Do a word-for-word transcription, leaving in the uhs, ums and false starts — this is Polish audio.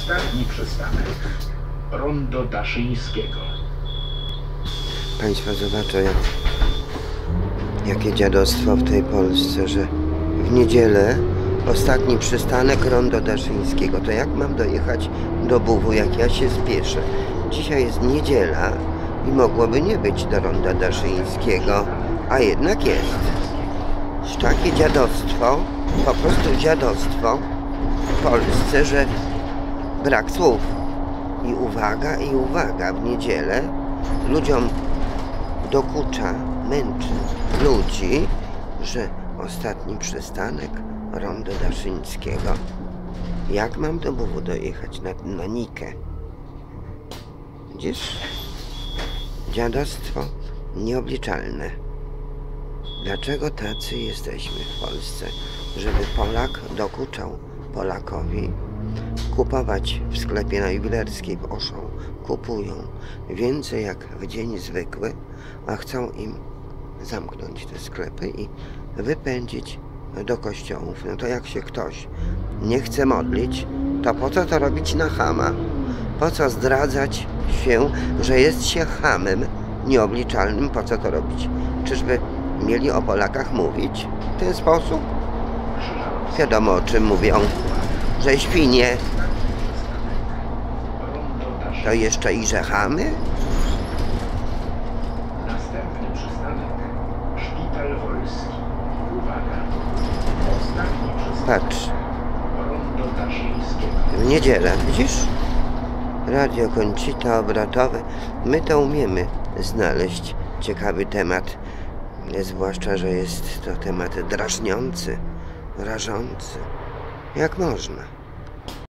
Ostatni przystanek. Rondo Daszyńskiego. Państwo zobaczą, jak, jakie dziadostwo w tej Polsce, że w niedzielę ostatni przystanek Rondo Daszyńskiego. To jak mam dojechać do Buwu, jak ja się spieszę? Dzisiaj jest niedziela i mogłoby nie być do Ronda Daszyńskiego, a jednak jest. Takie dziadostwo, po prostu dziadostwo w Polsce, że brak słów. I uwaga, i uwaga, w niedzielę ludziom dokucza, męczy ludzi, że ostatni przystanek Rondo Daszyńskiego. Jak mam do Buwu dojechać na, na Nikę? Widzisz? Dziadostwo nieobliczalne. Dlaczego tacy jesteśmy w Polsce? Żeby Polak dokuczał Polakowi. Kupować w sklepie na Jubilerskiej w Oszą kupują więcej jak w dzień zwykły, a chcą im zamknąć te sklepy i wypędzić do kościołów. No to jak się ktoś nie chce modlić, to po co to robić na chama? Po co zdradzać się, że jest się chamem nieobliczalnym? Po co to robić? Czyżby mieli o Polakach mówić w ten sposób? Wiadomo, o czym mówią. Że świnie to jeszcze i że chamy? Następny przystanek. Szpital Wolski. Uwaga. Ostatni przystanek. Patrz, Rondo Daszyńskiego. w niedzielę, widzisz? Radio Koncita obrotowe. My to umiemy znaleźć ciekawy temat. Zwłaszcza, że jest to temat drażniący, rażący. Jak można?